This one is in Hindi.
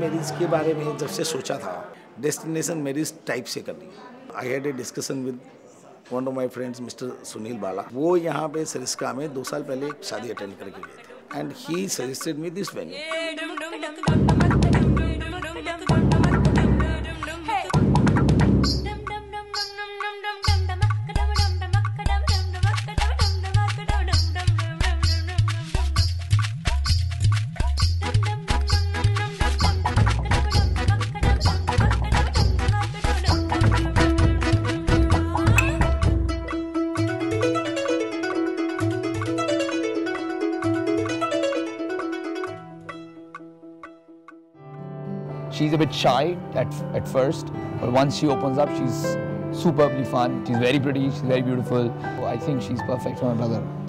मैरिज के बारे में जब से सोचा था, डेस्टिनेशन मैरिज टाइप से करनी, I had a discussion with one of my friends mister Sunil Bala. वो यहाँ पे सरिस्का में 2 साल पहले एक शादी अटेंड करके गए थे and he suggested me this venue. She's a bit shy at first, but once she opens up, she's superbly fun. She's very pretty, she's very beautiful. I think she's perfect for my brother.